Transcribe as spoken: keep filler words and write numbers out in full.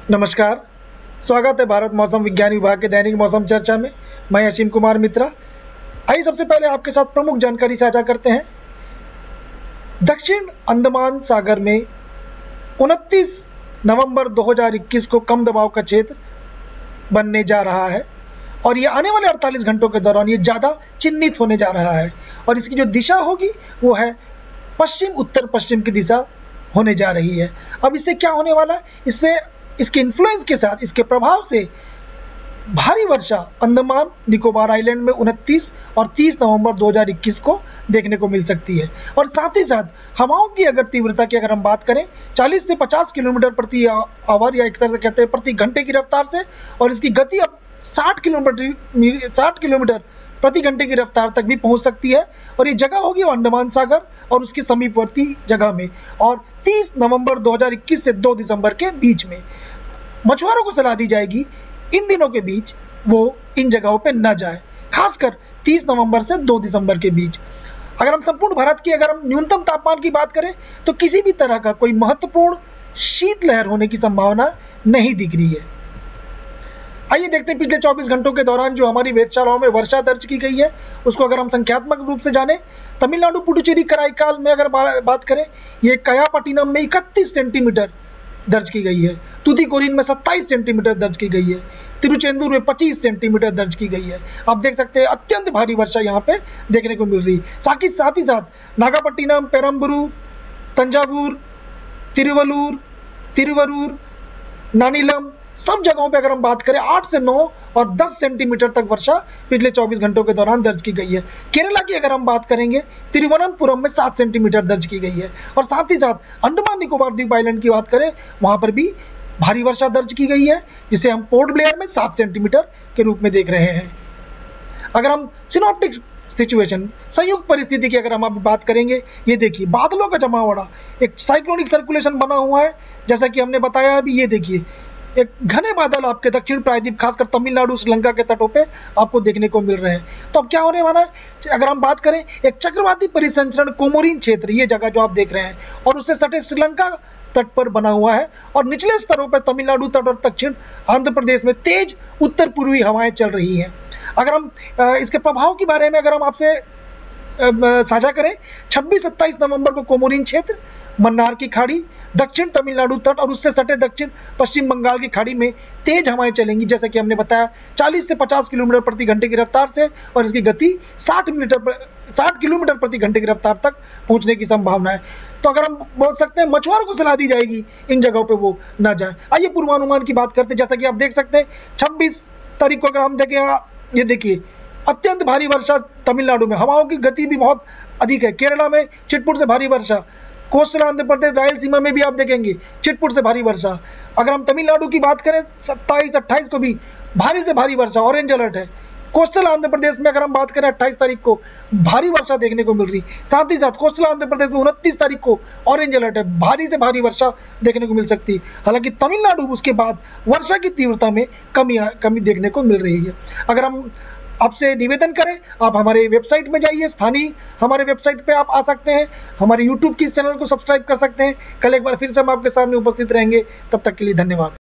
नमस्कार, स्वागत है भारत मौसम विज्ञान विभाग के दैनिक मौसम चर्चा में। मैं असीम कुमार मित्रा। आइए सबसे पहले आपके साथ प्रमुख जानकारी साझा करते हैं। दक्षिण अंडमान सागर में उनतीस नवंबर दो हज़ार इक्कीस को कम दबाव का क्षेत्र बनने जा रहा है और ये आने वाले अड़तालीस घंटों के दौरान ये ज़्यादा चिन्हित होने जा रहा है और इसकी जो दिशा होगी वो है पश्चिम उत्तर पश्चिम की दिशा होने जा रही है। अब इससे क्या होने वाला है? इससे इसके इन्फ्लुएंस के साथ, इसके प्रभाव से भारी वर्षा अंडमान निकोबार आइलैंड में उनतीस और तीस नवंबर दो हज़ार इक्कीस को देखने को मिल सकती है। और साथ ही साथ हवाओं की अगर तीव्रता की अगर हम बात करें चालीस से पचास किलोमीटर प्रति आवर या एक तरह से कहते हैं प्रति घंटे की रफ्तार से, और इसकी गति अब साठ किलोमीटर साठ किलोमीटर प्रति घंटे की रफ्तार तक भी पहुंच सकती है। और ये जगह होगी अंडमान सागर और उसके समीपवर्ती जगह में, और तीस नवंबर दो हज़ार इक्कीस से दो दिसंबर के बीच में मछुआरों को सलाह दी जाएगी इन दिनों के बीच वो इन जगहों पे न जाए, खासकर तीस नवंबर से दो दिसंबर के बीच। अगर हम संपूर्ण भारत की अगर हम न्यूनतम तापमान की बात करें तो किसी भी तरह का कोई महत्वपूर्ण शीतलहर होने की संभावना नहीं दिख रही है। आइए देखते हैं पिछले चौबीस घंटों के दौरान जो हमारी वेधशालाओं में वर्षा दर्ज की गई है उसको अगर हम संख्यात्मक रूप से जाने। तमिलनाडु, पुडुचेरी, कराईकाल में अगर बात करें, ये कयापट्टिनम में इकतीस सेंटीमीटर दर्ज की गई है, तूतीकोरिन में सत्ताईस सेंटीमीटर दर्ज की गई है, तिरुचेंदूर में पच्चीस सेंटीमीटर दर्ज की गई है। आप देख सकते हैं अत्यंत भारी वर्षा यहाँ पे देखने को मिल रही है। साथ ही साथ ही साथ नागापट्टिनम, पेरम्बलूर, तंजावुर, तिरुवल्लूर, तिरुवरूर, नानीलम सब जगहों पे अगर हम बात करें आठ से नौ और दस सेंटीमीटर तक वर्षा पिछले चौबीस घंटों के दौरान दर्ज की गई है। केरला की अगर हम बात करेंगे तिरुवनंतपुरम में सात सेंटीमीटर दर्ज की गई है। और साथ ही साथ अंडमान निकोबार द्वीप आइलैंड की बात करें वहां पर भी भारी वर्षा दर्ज की गई है, जिसे हम पोर्ट ब्लेयर में सात सेंटीमीटर के रूप में देख रहे हैं। अगर हम सिनोप्टिक सिचुएशन, संयुक्त परिस्थिति की अगर हम अभी बात करेंगे, ये देखिए बादलों का जमावड़ा, एक साइक्लोनिक सर्कुलेशन बना हुआ है। जैसा कि हमने बताया अभी, ये देखिए एक घने बादल आपके दक्षिण प्रायद्वीप खासकर तमिलनाडु, श्रीलंका के तटों पे आपको देखने को मिल रहे हैं। तो अब क्या होने वाला है? अगर हम बात करें एक चक्रवाती परिसंचरण कोमोरिन क्षेत्र, ये जगह जो आप देख रहे हैं, और उससे सटे श्रीलंका तट पर बना हुआ है और निचले स्तरों पर तमिलनाडु तट और दक्षिण आंध्र प्रदेश में तेज उत्तर पूर्वी हवाएं चल रही हैं। अगर हम इसके प्रभाव के बारे में अगर हम आपसे साझा करें, छब्बीस सत्ताईस नवंबर को कोमोरिन क्षेत्र, मन्नार की खाड़ी, दक्षिण तमिलनाडु तट और उससे सटे दक्षिण पश्चिम बंगाल की खाड़ी में तेज हवाएं चलेंगी, जैसा कि हमने बताया चालीस से पचास किलोमीटर प्रति घंटे की रफ्तार से, और इसकी गति साठ मीटर साठ किलोमीटर प्रति घंटे की रफ्तार तक पहुंचने की संभावना है। तो अगर हम बोल सकते हैं मछुआरों को सलाह दी जाएगी इन जगहों पे वो ना जाए। आइए पूर्वानुमान की बात करते हैं। जैसा कि आप देख सकते हैं छब्बीस तारीख को अगर हम देखें, ये देखिए अत्यंत भारी वर्षा तमिलनाडु में, हवाओं की गति भी बहुत अधिक है। केरला में छिटपुट से भारी वर्षा, कोस्टल आंध्र प्रदेश, रायलसीमा में भी आप देखेंगे छिटपुट से भारी वर्षा। अगर हम तमिलनाडु की बात करें सत्ताईस अट्ठाईस को भी भारी से भारी वर्षा, ऑरेंज अलर्ट है। कोस्टल आंध्र प्रदेश में अगर हम बात करें अट्ठाईस तारीख को भारी वर्षा देखने को मिल रही। साथ ही साथ कोस्टल आंध्र प्रदेश में उनतीस तारीख को ऑरेंज अलर्ट है, भारी से भारी वर्षा देखने को मिल सकती है। हालांकि तमिलनाडु उसके बाद वर्षा की तीव्रता में कमी कमी देखने को मिल रही है। अगर हम आपसे निवेदन करें, आप हमारे वेबसाइट में जाइए, स्थानीय हमारे वेबसाइट पे आप आ सकते हैं, हमारे यूट्यूब की इस चैनल को सब्सक्राइब कर सकते हैं। कल एक बार फिर से हम आपके सामने उपस्थित रहेंगे, तब तक के लिए धन्यवाद।